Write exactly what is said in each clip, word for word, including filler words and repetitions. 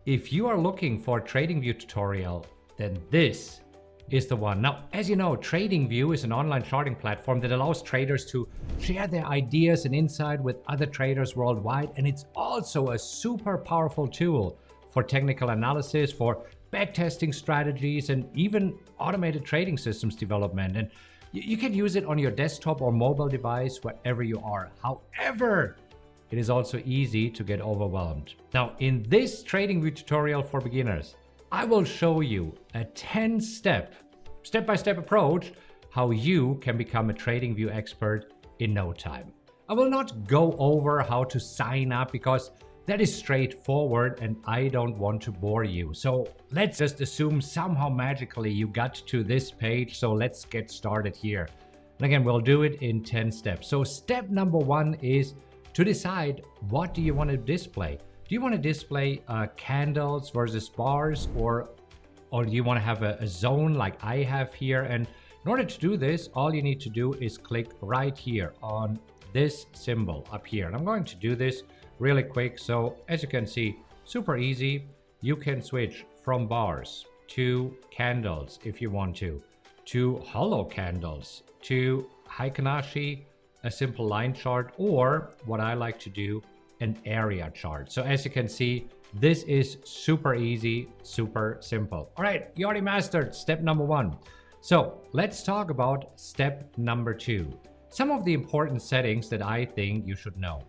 If you are looking for a TradingView tutorial, then this is the one. Now, as you know, TradingView is an online charting platform that allows traders to share their ideas and insight with other traders worldwide. And it's also a super powerful tool for technical analysis, for backtesting strategies, and even automated trading systems development. And you can use it on your desktop or mobile device wherever you are. However, it is also easy to get overwhelmed. Now, in this TradingView tutorial for beginners, I will show you a ten step, step-by-step approach how you can become a TradingView expert in no time. I will not go over how to sign up because that is straightforward and I don't want to bore you. So let's just assume somehow magically you got to this page. So let's get started here. And again, we'll do it in ten steps. So step number one is to decide, what do you want to display? Do you want to display uh, candles versus bars, or, or do you want to have a, a zone like I have here? And in order to do this, all you need to do is click right here on this symbol up here. And I'm going to do this really quick. So as you can see, super easy. You can switch from bars to candles if you want to, to hollow candles, to Heikin-Ashi, a simple line chart, or what I like to do, an area chart. So as you can see, this is super easy, super simple. All right, you already mastered step number one. So let's talk about step number two. Some of the important settings that I think you should know.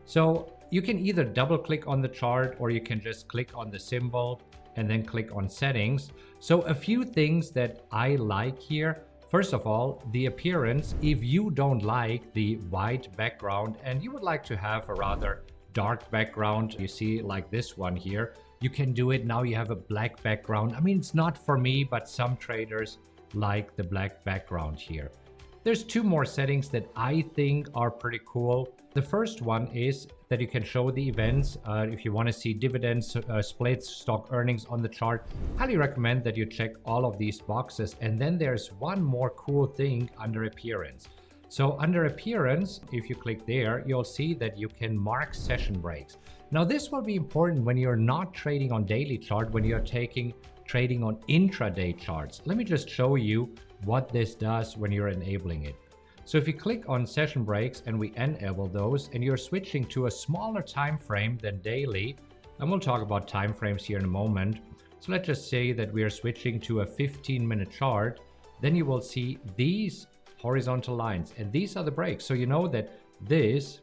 So you can either double click on the chart, or you can just click on the symbol and then click on settings. So a few things that I like here. First of all, the appearance. If you don't like the white background and you would like to have a rather dark background, you see like this one here, you can do it. Now you have a black background. I mean, it's not for me, but some traders like the black background here. There's two more settings that I think are pretty cool. The first one is that you can show the events. Uh, if you want to see dividends, uh, splits, stock earnings on the chart, highly recommend that you check all of these boxes. And then there's one more cool thing under appearance. So under appearance, if you click there, you'll see that you can mark session breaks. Now this will be important when you're not trading on daily chart, when you're taking trading on intraday charts. Let me just show you what this does when you're enabling it. So if you click on session breaks and we enable those, and you're switching to a smaller time frame than daily, and we'll talk about time frames here in a moment. So let's just say that we are switching to a fifteen minute chart, then you will see these horizontal lines, and these are the breaks. So you know that this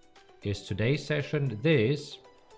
is today's session, this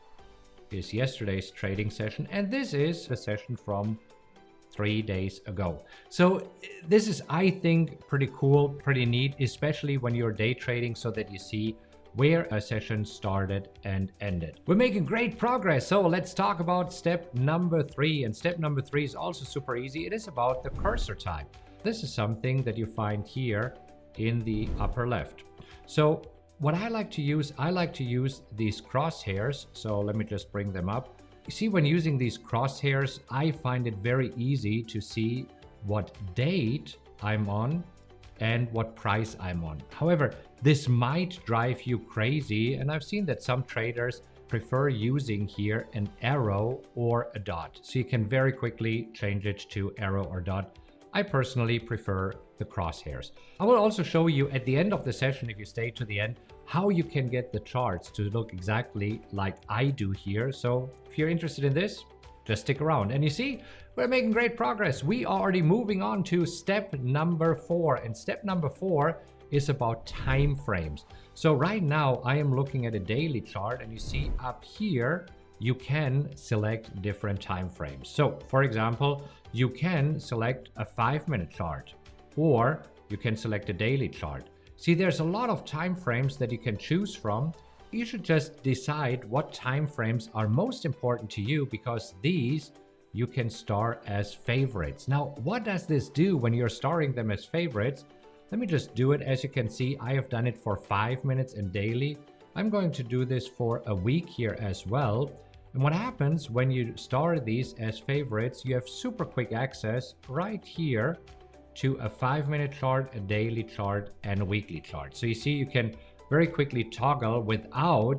is yesterday's trading session, and this is a session from three days ago. So this is, I think, pretty cool, pretty neat, especially when you're day trading, so that you see where a session started and ended. We're making great progress. So let's talk about step number three. And step number three is also super easy. It is about the cursor time. This is something that you find here in the upper left. So what I like to use, I like to use these crosshairs. So let me just bring them up. You see, when using these crosshairs, I find it very easy to see what date I'm on and what price I'm on. However, this might drive you crazy, and I've seen that some traders prefer using here an arrow or a dot. So you can very quickly change it to arrow or dot. I personally prefer the crosshairs. I will also show you at the end of the session, if you stay to the end, how you can get the charts to look exactly like I do here. So if you're interested in this, just stick around. And you see, we're making great progress. We are already moving on to step number four. And step number four is about time frames. So right now I am looking at a daily chart, and you see up here, you can select different time frames. So for example, you can select a five minute chart, or you can select a daily chart. See, there's a lot of time frames that you can choose from. You should just decide what time frames are most important to you, because these you can star as favorites. Now, what does this do when you're starring them as favorites? Let me just do it. As you can see, I have done it for five minutes and daily. I'm going to do this for a week here as well. And what happens when you star these as favorites, you have super quick access right here to a five minute chart, a daily chart, and a weekly chart. So you see, you can very quickly toggle without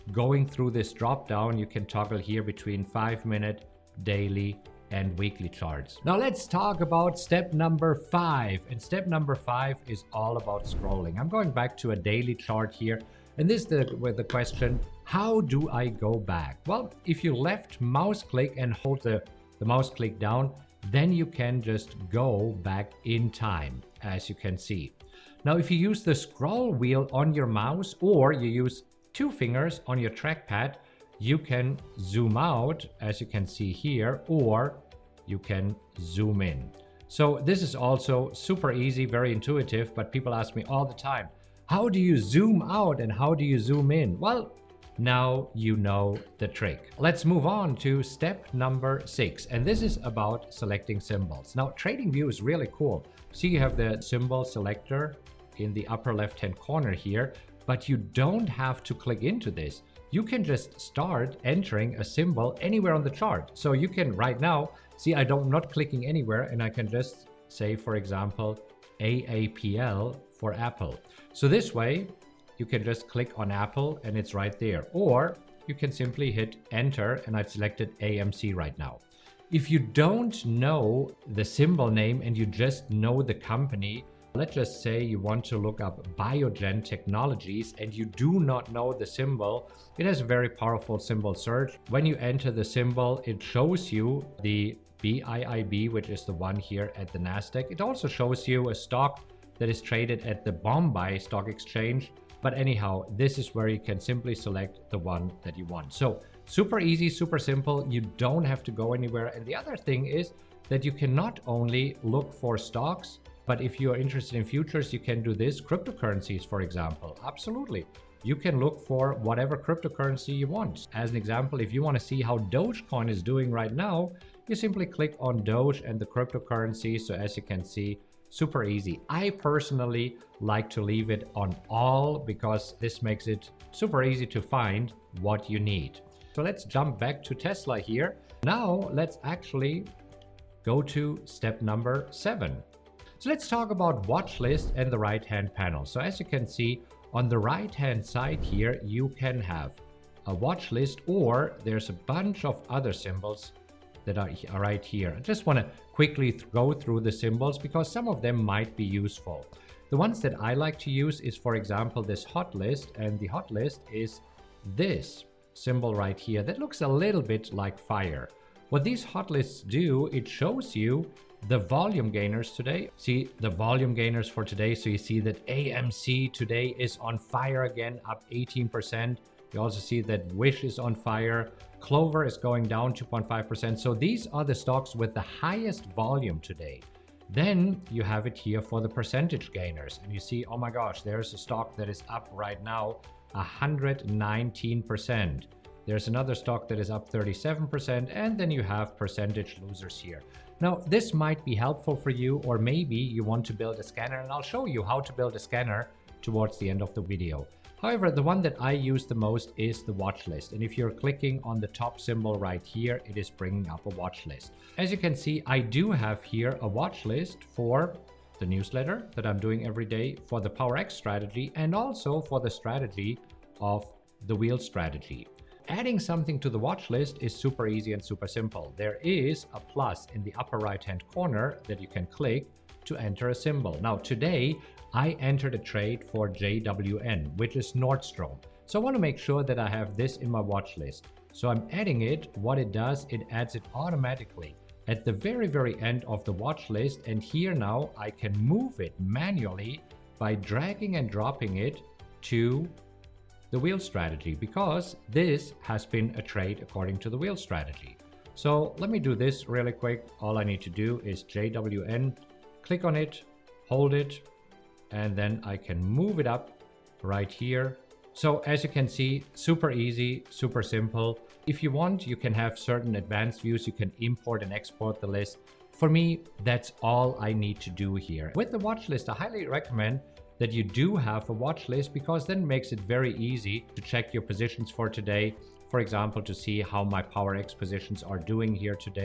going through this drop down, you can toggle here between five minute, daily, and weekly charts. Now let's talk about step number five. And step number five is all about scrolling. I'm going back to a daily chart here. And this is the, with the question, how do I go back? Well, if you left mouse click and hold the, the mouse click down, then you can just go back in time, as you can see. Now, if you use the scroll wheel on your mouse or you use two fingers on your trackpad, you can zoom out, as you can see here, or you can zoom in. So this is also super easy, very intuitive, but people ask me all the time, how do you zoom out and how do you zoom in? Well, now you know the trick. Let's move on to step number six. And this is about selecting symbols. Now, TradingView is really cool. See, you have the symbol selector in the upper left-hand corner here, but you don't have to click into this. You can just start entering a symbol anywhere on the chart. So you can right now, see, I don't, I'm not clicking anywhere, and I can just say, for example, A A P L for Apple. So this way, you can just click on Apple and it's right there. Or you can simply hit enter, and I've selected A M C right now. If you don't know the symbol name and you just know the company, let's just say you want to look up Biogen Technologies and you do not know the symbol, it has a very powerful symbol search. When you enter the symbol, it shows you the B I I B, which is the one here at the NASDAQ. It also shows you a stock that is traded at the Bombay Stock Exchange. But anyhow, this is where you can simply select the one that you want. So super easy, super simple. You don't have to go anywhere. And the other thing is that you can not only look for stocks, but if you are interested in futures, you can do this. Cryptocurrencies, for example. Absolutely. You can look for whatever cryptocurrency you want. As an example, if you want to see how Dogecoin is doing right now, you simply click on Doge and the cryptocurrency. So as you can see, super easy. I personally like to leave it on all because this makes it super easy to find what you need. So let's jump back to Tesla here. Now let's actually go to step number seven. So let's talk about watch list and the right hand panel. So as you can see on the right hand side here, you can have a watch list, or there's a bunch of other symbols that are right here. I just want to quickly th go through the symbols because some of them might be useful. The ones that I like to use is, for example, this hot list, and the hot list is this symbol right here that looks a little bit like fire. What these hot lists do, it shows you the volume gainers today. See the volume gainers for today. So you see that A M C today is on fire again, up eighteen percent. You also see that Wish is on fire. Clover is going down two point five percent. So these are the stocks with the highest volume today. Then you have it here for the percentage gainers. And you see, oh my gosh, there's a stock that is up right now one hundred nineteen percent. There's another stock that is up thirty-seven percent. And then you have percentage losers here. Now, this might be helpful for you, or maybe you want to build a scanner, and I'll show you how to build a scanner towards the end of the video. However, the one that I use the most is the watch list. And if you're clicking on the top symbol right here, it is bringing up a watch list. As you can see, I do have here a watch list for the newsletter that I'm doing every day, for the PowerX strategy, and also for the strategy of the wheel strategy. Adding something to the watch list is super easy and super simple. There is a plus in the upper right hand corner that you can click to enter a symbol. Now today I entered a trade for J W N, which is Nordstrom. So I want to make sure that I have this in my watch list. So I'm adding it. What it does, it adds it automatically at the very, very end of the watch list. And here now I can move it manually by dragging and dropping it to the wheel strategy, because this has been a trade according to the wheel strategy. So let me do this really quick. All I need to do is J W N, click on it, hold it, and then I can move it up right here. So as you can see, super easy, super simple. If you want, you can have certain advanced views. You can import and export the list. For me, that's all I need to do here. With the watch list, I highly recommend that you do have a watch list, because then it makes it very easy to check your positions for today. For example, to see how my PowerX positions are doing here today.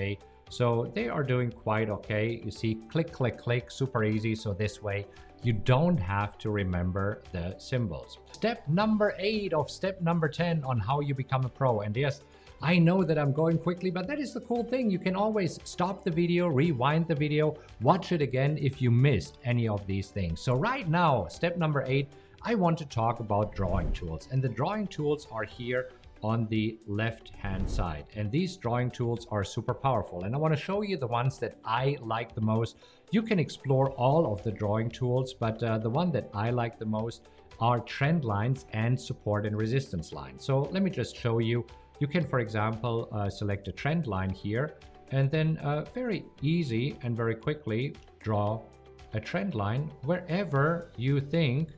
So they are doing quite okay. You see, click, click, click, super easy. So this way you don't have to remember the symbols. Step number eight of step number ten on how you become a pro. And yes, I know that I'm going quickly, but that is the cool thing. You can always stop the video, rewind the video, watch it again if you missed any of these things. So right now, step number eight, I want to talk about drawing tools. And the drawing tools are here on the left hand side, and these drawing tools are super powerful, and I want to show you the ones that I like the most. You can explore all of the drawing tools, but uh, the one that I like the most are trend lines and support and resistance lines. So let me just show you. You can, for example, uh, select a trend line here, and then uh, very easy and very quickly draw a trend line wherever you think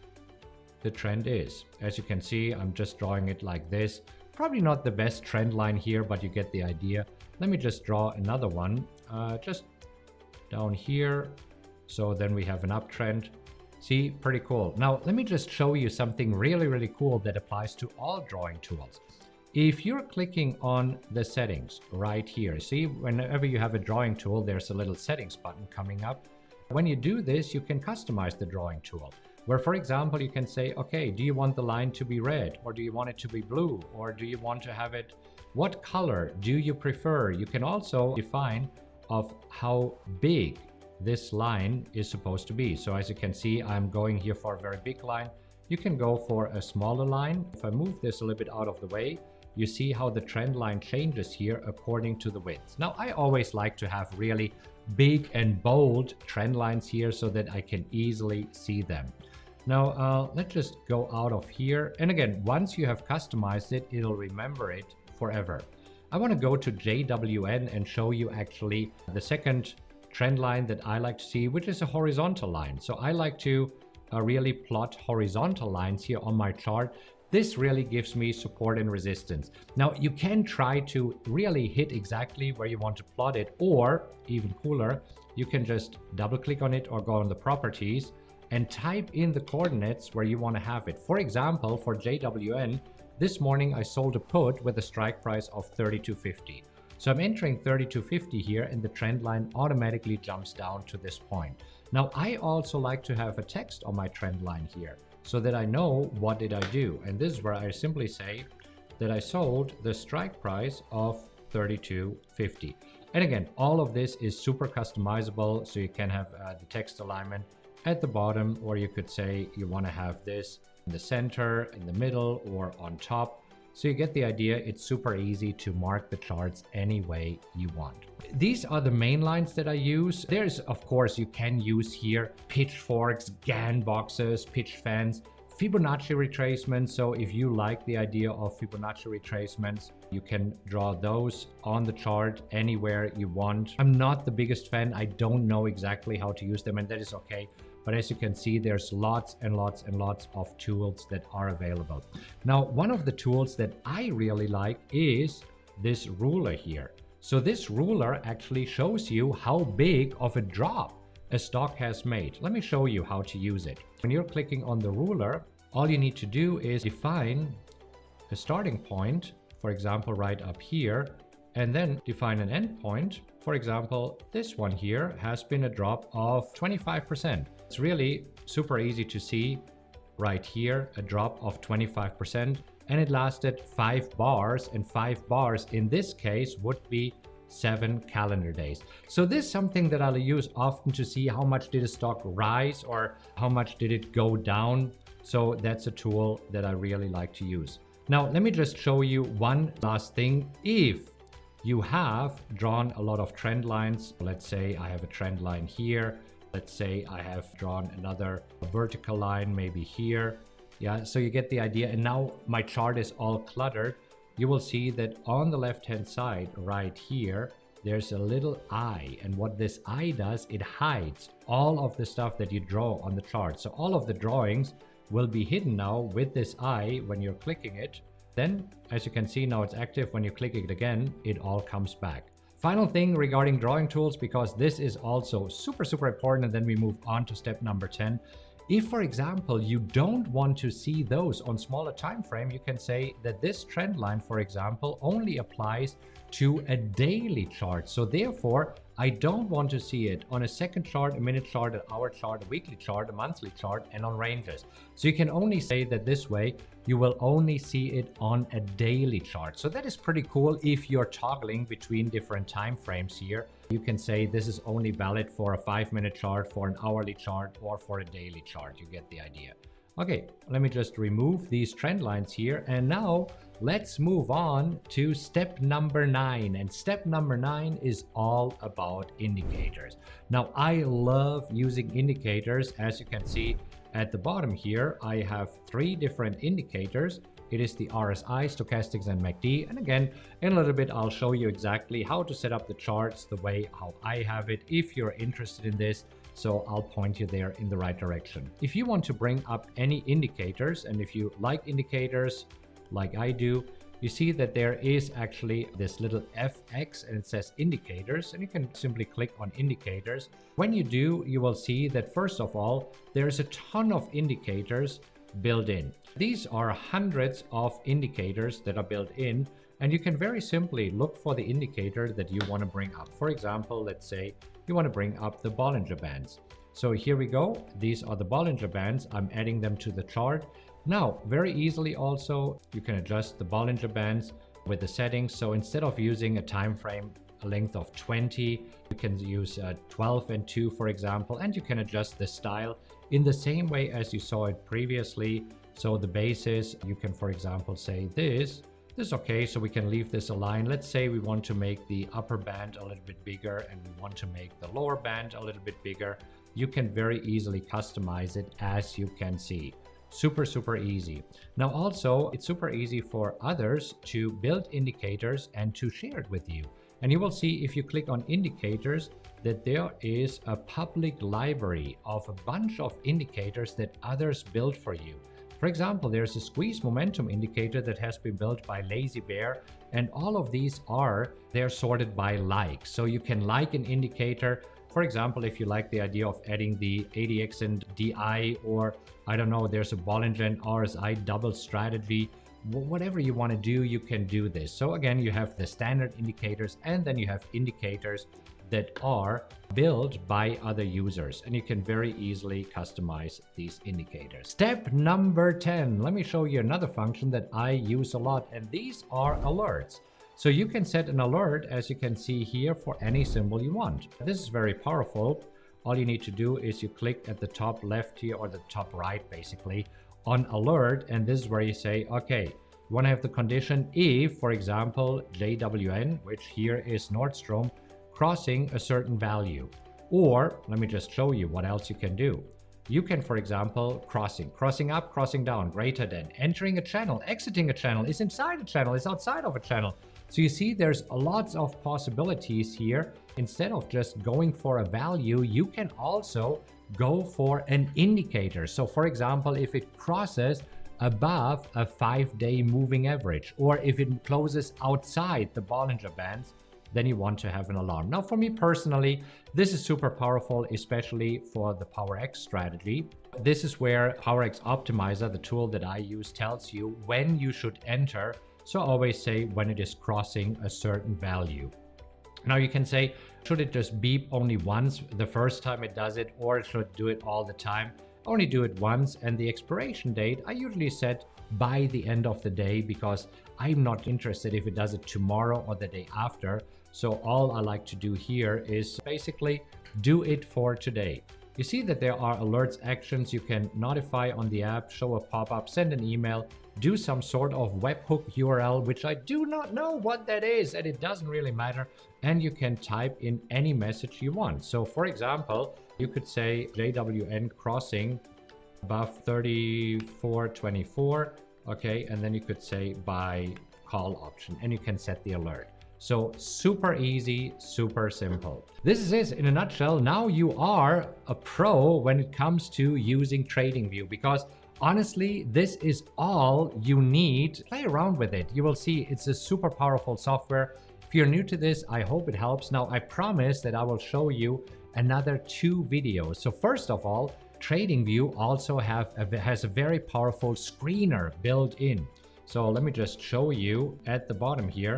the trend is. As you can see, I'm just drawing it like this. Probably not the best trend line here, but you get the idea. Let me just draw another one uh, just down here. So then we have an uptrend. See, pretty cool. Now, let me just show you something really, really cool that applies to all drawing tools. If you're clicking on the settings right here, see, whenever you have a drawing tool, there's a little settings button coming up. When you do this, you can customize the drawing tool. Where, for example, you can say, okay, do you want the line to be red, or do you want it to be blue, or do you want to have it, what color do you prefer? You can also define of how big this line is supposed to be. So as you can see, I'm going here for a very big line. You can go for a smaller line. If I move this a little bit out of the way, you see how the trend line changes here according to the width. Now, I always like to have really big and bold trend lines here so that I can easily see them. Now, uh, let's just go out of here. And again, once you have customized it, it'll remember it forever. I want to go to J W N and show you actually the second trend line that I like to see, which is a horizontal line. So I like to uh, really plot horizontal lines here on my chart. This really gives me support and resistance. Now, you can try to really hit exactly where you want to plot it, or even cooler, you can just double click on it or go on the properties and type in the coordinates where you want to have it. For example, for J W N, this morning I sold a put with a strike price of thirty-two fifty. So I'm entering thirty-two fifty here, and the trend line automatically jumps down to this point. Now, I also like to have a text on my trend line here so that I know what did I do. And this is where I simply say that I sold the strike price of thirty-two fifty. And again, all of this is super customizable. So you can have uh, the text alignment at the bottom, or you could say you want to have this in the center, in the middle, or on top. So you get the idea. It's super easy to mark the charts any way you want. These are the main lines that I use. There's, of course, you can use here pitchforks, Gann boxes, pitch fans, Fibonacci retracements. So if you like the idea of Fibonacci retracements, you can draw those on the chart anywhere you want. I'm not the biggest fan. I don't know exactly how to use them, and that is okay. But as you can see, there's lots and lots and lots of tools that are available. Now, one of the tools that I really like is this ruler here. So this ruler actually shows you how big of a drop a stock has made. Let me show you how to use it. When you're clicking on the ruler, all you need to do is define a starting point, for example, right up here, and then define an end point. For example, this one here has been a drop of twenty-five percent. It's really super easy to see right here, a drop of twenty-five percent, and it lasted five bars, and five bars in this case would be seven calendar days. So this is something that I'll use often to see how much did a stock rise or how much did it go down. So that's a tool that I really like to use. Now, let me just show you one last thing. If you have drawn a lot of trend lines, let's say I have a trend line here, let's say I have drawn another vertical line maybe here. Yeah, so you get the idea. And now my chart is all cluttered. You will see that on the left hand side right here, there's a little eye. And what this eye does, it hides all of the stuff that you draw on the chart. So all of the drawings will be hidden now with this eye when you're clicking it. Then, as you can see, now it's active. When you click it again, it all comes back. Final thing regarding drawing tools, because this is also super, super important, and then we move on to step number ten. If, for example, you don't want to see those on smaller time frame, you can say that this trend line, for example, only applies to a daily chart. So therefore, I don't want to see it on a second chart, a minute chart, an hour chart, a weekly chart, a monthly chart, and on ranges. So you can only say that this way, you will only see it on a daily chart. So that is pretty cool if you're toggling between different time frames here. You can say this is only valid for a five minute chart, for an hourly chart, or for a daily chart. You get the idea. Okay, let me just remove these trend lines here. And now let's move on to step number nine. And step number nine is all about indicators. Now, I love using indicators. As you can see at the bottom here, I have three different indicators. It is the R S I, stochastics, and M A C D. And again, in a little bit, I'll show you exactly how to set up the charts the way how I have it if you're interested in this. So I'll point you there in the right direction. If you want to bring up any indicators, and if you like indicators like I do, you see that there is actually this little F X and it says indicators, and you can simply click on indicators. When you do, you will see that first of all, there's a ton of indicators built in. These are hundreds of indicators that are built in, and you can very simply look for the indicator that you want to bring up. For example, let's say you want to bring up the Bollinger Bands. So here we go. These are the Bollinger Bands. I'm adding them to the chart. Now, very easily also, you can adjust the Bollinger Bands with the settings. So instead of using a time frame a length of twenty, you can use uh, twelve and two, for example, and you can adjust the style in the same way as you saw it previously. So the basis, you can, for example, say this. This is okay, so we can leave this aligned. Let's say we want to make the upper band a little bit bigger and we want to make the lower band a little bit bigger. You can very easily customize it, as you can see. Super, super easy. Now also, it's super easy for others to build indicators and to share it with you. And you will see if you click on indicators that there is a public library of a bunch of indicators that others build for you. For example, there's a squeeze momentum indicator that has been built by Lazy Bear, and all of these are, they're sorted by likes. So you can like an indicator. For example, if you like the idea of adding the A D X and D I, or I don't know, there's a Bollinger and R S I double strategy, whatever you want to do, you can do this. So again, you have the standard indicators, and then you have indicators that are built by other users, and you can very easily customize these indicators. Step number ten, let me show you another function that I use a lot, and these are alerts. So you can set an alert, as you can see here, for any symbol you want. This is very powerful. All you need to do is you click at the top left here, or the top right basically, on alert, and this is where you say, okay, you want to have the condition if, for example, J W N, which here is Nordstrom, crossing a certain value. Or let me just show you what else you can do. You can, for example, crossing, crossing up, crossing down, greater than, entering a channel, exiting a channel, is inside a channel, is outside of a channel. So you see there's lots of possibilities here. Instead of just going for a value, you can also go for an indicator. So for example, if it crosses above a five-day moving average, or if it closes outside the Bollinger Bands, then you want to have an alarm. Now, for me personally, this is super powerful, especially for the PowerX strategy. This is where PowerX Optimizer, the tool that I use, tells you when you should enter. So I always say when it is crossing a certain value. Now you can say, should it just beep only once the first time it does it, or should it do it all the time? Only do it once, and the expiration date I usually set by the end of the day, because I'm not interested if it does it tomorrow or the day after. So all I like to do here is basically do it for today. You see that there are alerts actions. You can notify on the app, show a pop-up, send an email, do some sort of webhook U R L, which I do not know what that is, and it doesn't really matter. And you can type in any message you want. So for example, you could say J W N crossing above thirty-four twenty-four, okay, and then you could say by call option, and you can set the alert. So super easy, super simple. This is it in a nutshell. Now you are a pro when it comes to using TradingView, because honestly, this is all you need. Play around with it. You will see it's a super powerful software. If you're new to this, I hope it helps. Now, I promise that I will show you another two videos. So first of all, TradingView also have a, has a very powerful screener built in. So let me just show you at the bottom here. You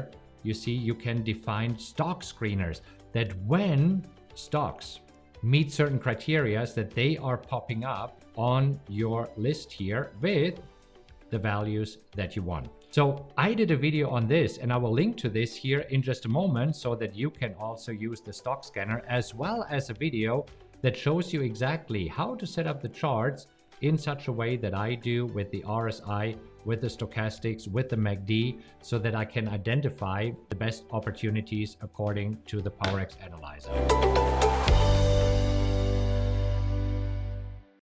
you see you can define stock screeners that when stocks meet certain criteria that they are popping up on your list here with the values that you want. So I did a video on this, and I will link to this here in just a moment so that you can also use the stock scanner, as well as a video that shows you exactly how to set up the charts in such a way that I do with the R S I, with the stochastics, with the M A C D, so that I can identify the best opportunities according to the PowerX analyzer.